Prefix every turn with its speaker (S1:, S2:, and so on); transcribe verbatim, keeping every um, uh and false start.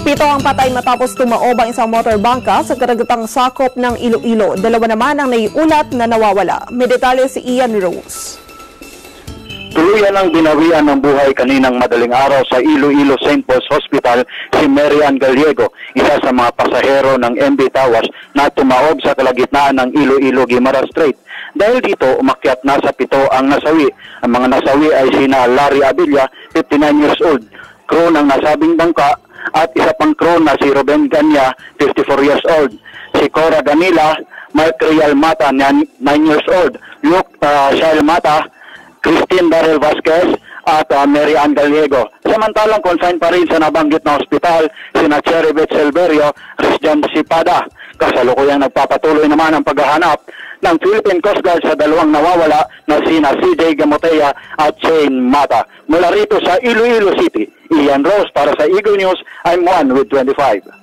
S1: Pito ang patay matapos tumaob ang isang motorbangka sa karagatang sakop ng Iloilo. Dalawa naman ang naiulat na nawawala. May detalye si Ian Rose.
S2: Tuluyan ang binawian ng buhay kaninang madaling araw sa Iloilo Saint Paul's Hospital si Mary Ann Gallego, isa sa mga pasahero ng M B Tawas na tumaob sa kalagitnaan ng Iloilo-Guimaras Strait. Dahil dito, umakyat na sa pito ang nasawi. Ang mga nasawi ay sina Larry Abilla, fifty-nine years old, crew ng nasabing bangka, at isa pang crew na si Ruben Ganya, fifty-four years old, si Cora Ganila, Mark Real Mata, nine years old, Luke uh, Shail Mata, Christine Darrell Vasquez, at uh, Mary Ann Gallego. Samantalang confined pa rin sa nabanggit na ospital sina Cherry Beth Silverio, Christian Sipada. Kasalukuyang nagpapatuloy naman ang paghahanap ng Philippine Coast Guard sa dalawang nawawala na sina C J Gamotea at Shane Mata. Mula rito sa Iloilo City, Ian Rose para sa Eagle News, I'm one with twenty-five.